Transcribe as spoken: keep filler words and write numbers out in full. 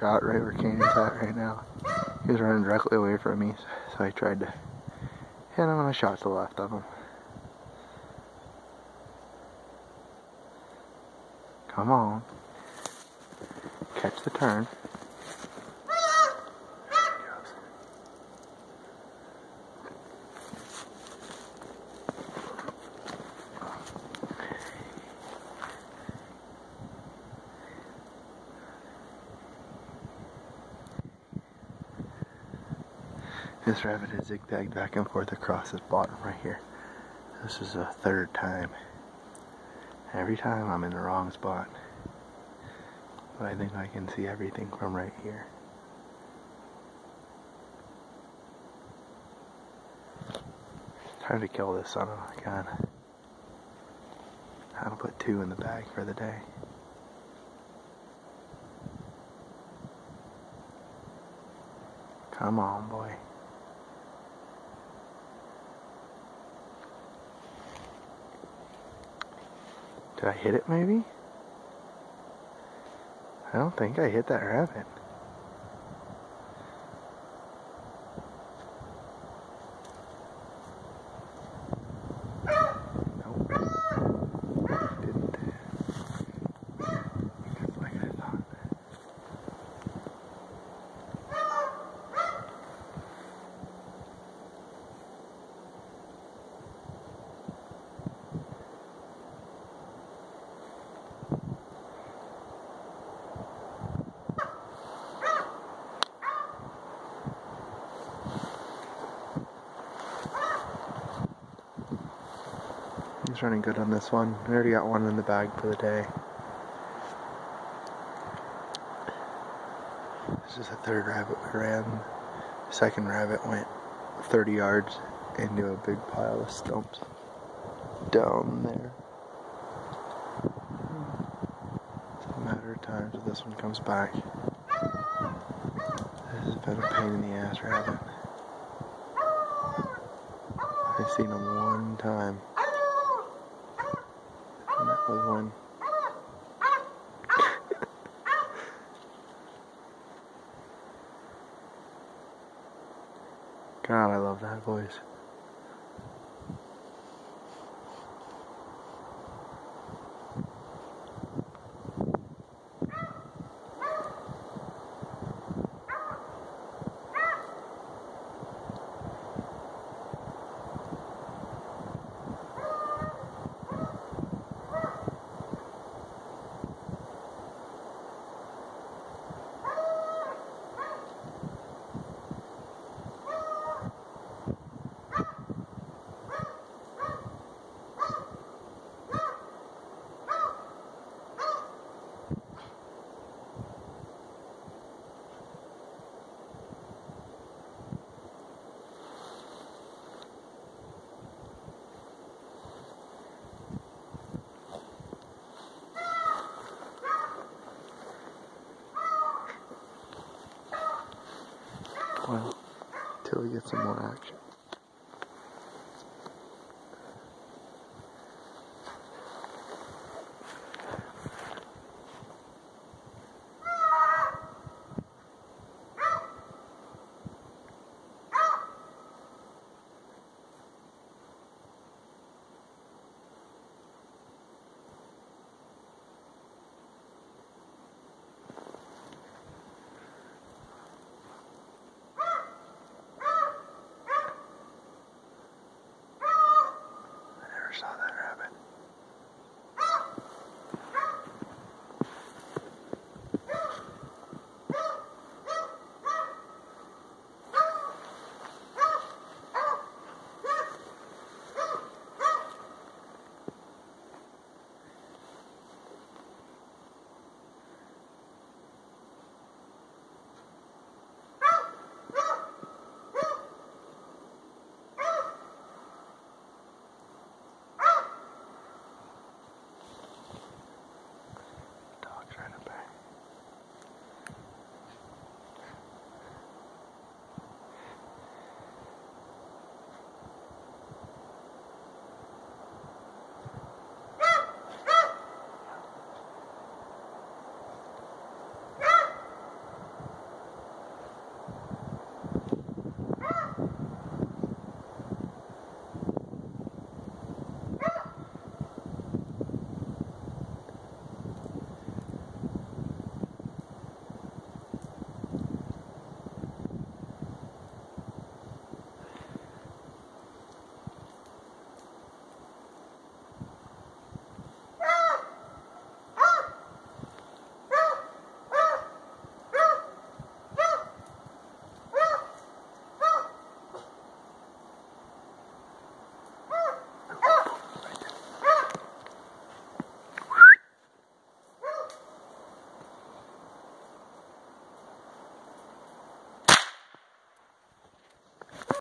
shot right where Kanan's at right now. He was running directly away from me, so I tried to hit him and I shot to the left of him. Come on. Catch the turn. This rabbit has zigzagged back and forth across this bottom right here. This is the third time. Every time I'm in the wrong spot. But I think I can see everything from right here. Time to kill this son of a gun. I'll put two in the bag for the day. Come on, boy. Did I hit it maybe? I don't think I hit that rabbit. Nope. Didn't. Like I thought. He's running good on this one. I already got one in the bag for the day. This is the third rabbit we ran. The second rabbit went thirty yards into a big pile of stumps down there. It's a matter of time till this one comes back. This has been a pain in the ass rabbit. I've seen him one time. And that was when God, I love that voice. Well, till we get some more action.